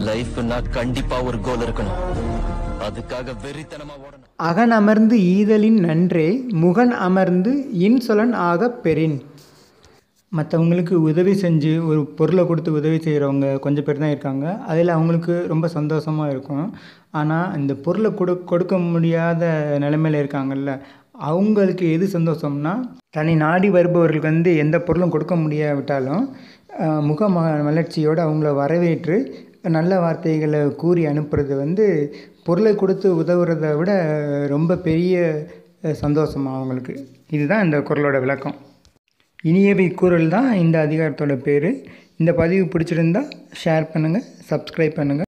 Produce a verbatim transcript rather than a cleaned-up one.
லைஃப்னா கண்டிப்பா ஒரு கோல் இருக்கணும். அதுக்காக வெறித்தனமா ஓடணும். அகன் அமர்ந்து ஈதலின் நன்றே முகன் அமர்ந்து இன்சொலன் ஆகப் பெறின். மற்றவங்களுக்கு உதவி செஞ்சு ஒரு பொருளை கொடுத்து உதவி செய்கிறவங்க கொஞ்சம் பேர் தான் இருக்காங்க. அதில் அவங்களுக்கு ரொம்ப சந்தோஷமாக இருக்கும். ஆனால் இந்த பொருளை கொடு கொடுக்க முடியாத நிலைமையில் இருக்காங்கல்ல, அவங்களுக்கு எது சந்தோஷம்னா, தன்னை நாடி வருபவர்களுக்கு வந்து எந்த பொருளும் கொடுக்க முடியாவிட்டாலும் முக ம மலர்ச்சியோடு அவங்கள வரவேற்று நல்ல வார்த்தைகளை கூறி அனுப்புறது வந்து பொருளை கொடுத்து உதவுறதை விட ரொம்ப பெரிய சந்தோஷம் அவங்களுக்கு. இதுதான் இந்த குறளோட விளக்கம். இனியவை குறள் தான் இந்த அதிகாரத்தோட பேர். இந்த பதிவு பிடிச்சிருந்தா ஷேர் பண்ணுங்கள், சப்ஸ்கிரைப் பண்ணுங்கள்.